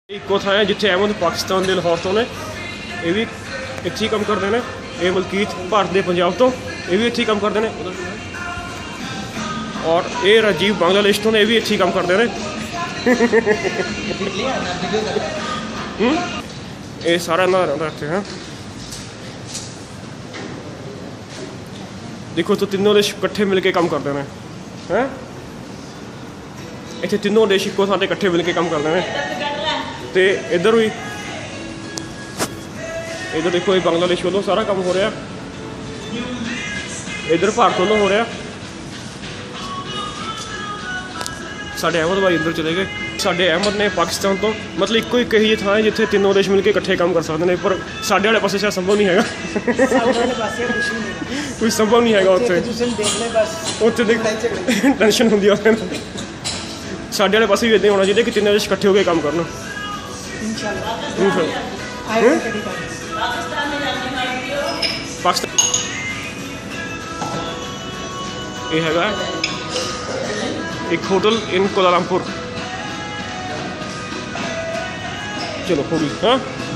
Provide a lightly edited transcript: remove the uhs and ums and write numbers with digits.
ਇੱਕੋ ਥਾਂ ਹੈ ਜਿੱਥੇ ਅਹਿਮਦ ਪਾਕਿਸਤਾਨ ਦੇ ਲਾਹੌਰ ਤੋਂ ਨੇ, ਇਹ ਵੀ ਇੱਥੇ ਹੀ ਕੰਮ ਕਰਦੇ ਨੇ। ਇਹ ਮਲਕੀਤ ਭਾਰਤ ਦੇ ਪੰਜਾਬ ਤੋਂ, ਇਹ ਵੀ ਇੱਥੇ ਹੀ ਕੰਮ ਕਰਦੇ ਨੇ। ਔਰ ਇਹ ਰਾਜੀਵ ਬਾंग्लादेश ਤੋਂ ਨੇ, ਇਹ ਵੀ ਇੱਥੇ ਹੀ ਕੰਮ ਕਰਦੇ ਨੇ। ਇਹ ਸਾਰਾ ਇਹਨਾਂ ਦਾ ਰਹਿੰਦਾ ਇੱਥੇ। ਹਾਂ देखो तो तीनों देश इकट्ठे मिल के काम करते हैं। हैं इतने तीनों देश इको थां ते इकट्ठे मिल के काम करते हैं। तो इधर भी इधर देखो ये बांग्लादेश वालों सारा काम हो रहा, इधर भारत वालों हो रहा। साढ़े अहमद भाई इधर चले गए। साढ़े अहमद ने पाकिस्तान तो मतलब इको एक ही थां है जिथे तीनों देश मिल के इकट्ठे काम कर सकते हैं, पर साढ़े वाले पासे शायद संभव नहीं है। कोई संभव नहीं है उत्थे टेंशन होंदी है। साढ़े वाले पासे भी इदां होना चाहिए कि तीनों देश इकट्ठे होकर काम करना। पाकिस्तान ये हैगा एक होटल इन कोलालमपुर। चलो हो गई। हाँ